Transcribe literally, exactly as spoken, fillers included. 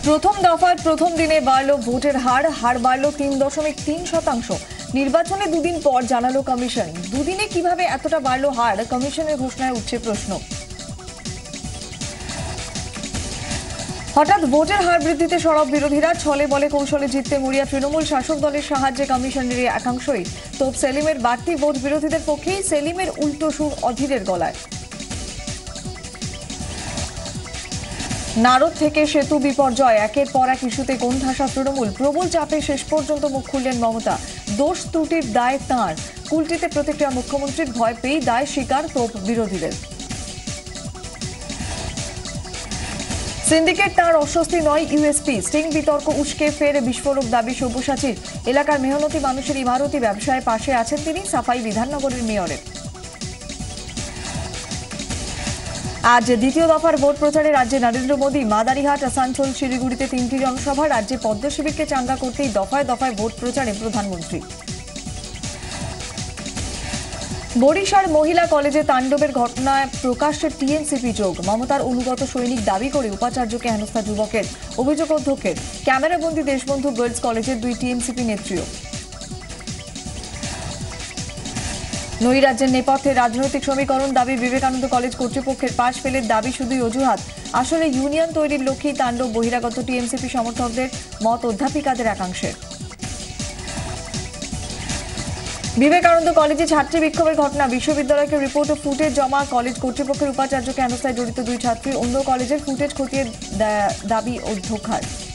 প্রথম দফার প্রথম দিনে বাড়ল ভোটের হার হার বাড়ল তিন দশমিক তিন শতাংশ। নির্বাচনে দুদিন পর জানালো কমিশন। দুদিনে কিভাবে এতটা বাড়ল হার, কমিশনের ঘোষণায় উঠছে প্রশ্ন। হঠাৎ ভোটের হার বৃদ্ধিতে সরব বিরোধীরা। ছলে বলে কৌশলে জিততে মরিয়া তৃণমূল শাসক দলের সাহায্যে কমিশনের একাংশই। তোপ সেলিমের বাড়তি ভোট বিরোধীদের পক্ষেই, সেলিমের উল্টো সুর অধীরের গলায়। নারদ থেকে সেতু বিপর্যয়, একের পর এক ইস্যুতে কোণঠাসা তৃণমূল। প্রবল চাপে শেষ পর্যন্ত মুখ খুললেন মমতা। দোষ ত্রুটির দায় তাঁর। কুলটিতে প্রতিক্রিয়া মুখ্যমন্ত্রীর, ভয় পেয়েই দায় স্বীকার তোপ বিরোধীদের। সিন্ডিকেট তাঁর অস্বস্তি নয় ইউএসপি। স্টিং বিতর্ক উস্কে ফের বিস্ফোরক দাবি সব্যসাচীর। এলাকার মেহনতি মানুষের ইমারতি ব্যবসায় পাশে আছেন তিনি, সাফাই বিধাননগরের মেয়রের। আজ দ্বিতীয় দফার ভোট প্রচারে রাজ্যে নরেন্দ্র মোদী। মাদারিহাট, আসানসোল, শিলিগুড়িতে তিনটি জনসভা। রাজ্যে পদ্ম শিবিরকে চাঙ্গা করতেই দফায় দফায় ভোট প্রচারে প্রধানমন্ত্রী। বরিশাল মহিলা কলেজে তাণ্ডবের ঘটনায় প্রকাশ্যে টিএমসিপি যোগ। মমতার অনুগত সৈনিক দাবি করে উপাচার্যকে হেনস্থা যুবকের। অভিযোগ অধ্যক্ষের। ক্যামেরাবন্দি দেশবন্ধু গার্লস কলেজের দুই টিএমসিপি নেত্রীও। নৈরাজ্যের নেপথ্যে রাজনৈতিক সমীকরণ দাবি বিবেকানন্দ কলেজ কর্তৃপক্ষের। পাশ ফেলের দাবি শুধুই অজুহাত। আসলে ইউনিয়ন তৈরির লক্ষ্যেই তাণ্ডব বহিরাগত টিএমসিপি সমর্থকদের, মত অধ্যাপিকাদের একাংশের। বিবেকানন্দ কলেজে ছাত্রী বিক্ষোভের ঘটনা। বিশ্ববিদ্যালয়কে রিপোর্ট ও ফুটেজ জমা। কলেজ কর্তৃপক্ষের উপাচার্যকে হেনস্থায় জড়িত দুই ছাত্রী। অন্য কলেজের ফুটেজ খতিয়ে দাবি অধ্যক্ষার।